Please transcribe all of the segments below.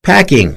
Packing.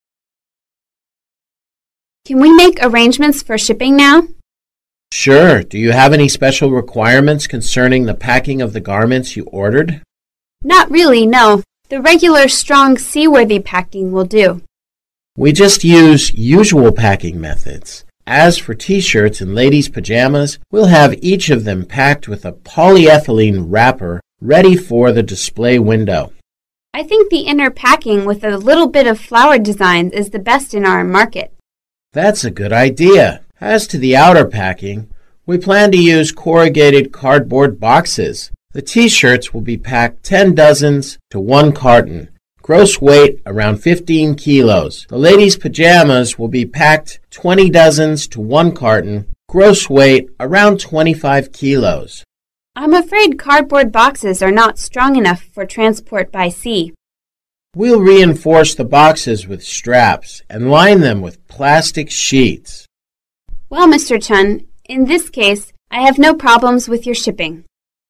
Can we make arrangements for shipping now? Sure. Do you have any special requirements concerning the packing of the garments you ordered? Not really, no. The regular strong seaworthy packing will do. We just use usual packing methods. As for t-shirts and ladies' pajamas, we'll have each of them packed with a polyethylene wrapper ready for the display window. I think the inner packing with a little bit of flower designs is the best in our market. That's a good idea. As to the outer packing, we plan to use corrugated cardboard boxes. The t-shirts will be packed 10 dozens to 1 carton. Gross weight around 15 kilos. The ladies' pajamas will be packed 20 dozens to 1 carton. Gross weight around 25 kilos. I'm afraid cardboard boxes are not strong enough for transport by sea. We'll reinforce the boxes with straps and line them with plastic sheets. Well, Mr. Chun, in this case, I have no problems with your shipping.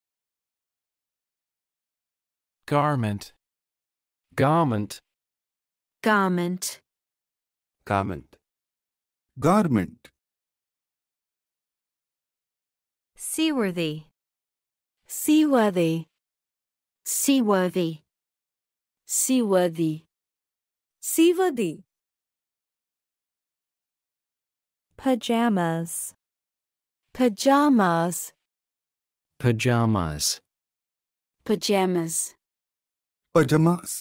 Garment. Garment. Garment. Garment. Garment. Seaworthy. Seaworthy. Seaworthy. Seaworthy. Seaworthy. Pajamas. Pajamas. Pajamas. Pajamas. Pajamas.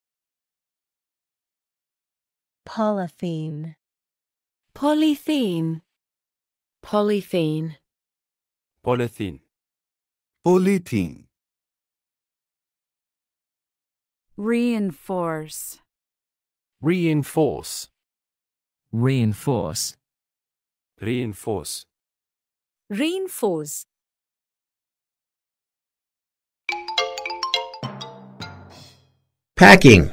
Polythene. Polythene. Polythene. Polythene. Polythene. Reinforce. Reinforce. Reinforce. Reinforce. Reinforce. Packing.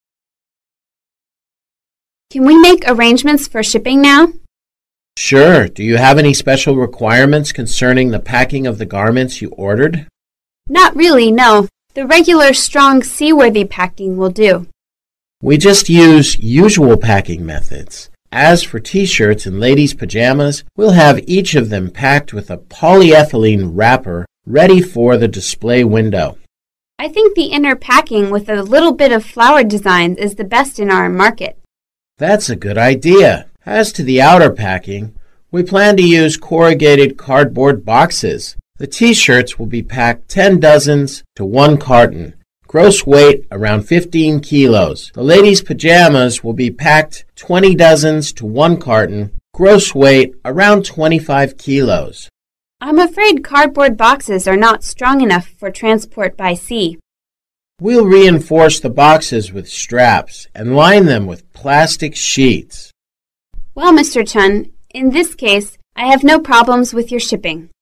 Can we make arrangements for shipping now? Sure. Do you have any special requirements concerning the packing of the garments you ordered? Not really, no. The regular strong seaworthy packing will do. We just use usual packing methods. As for t-shirts and ladies' pajamas, we'll have each of them packed with a polyethylene wrapper ready for the display window. I think the inner packing with a little bit of flower designs is the best in our market. That's a good idea. As to the outer packing, we plan to use corrugated cardboard boxes. The t-shirts will be packed 10 dozens to 1 carton. Gross weight around 15 kilos. The ladies' pajamas will be packed 20 dozens to 1 carton. Gross weight around 25 kilos. I'm afraid cardboard boxes are not strong enough for transport by sea. We'll reinforce the boxes with straps and line them with plastic sheets. Well, Mr. Chun, in this case, I have no problems with your shipping.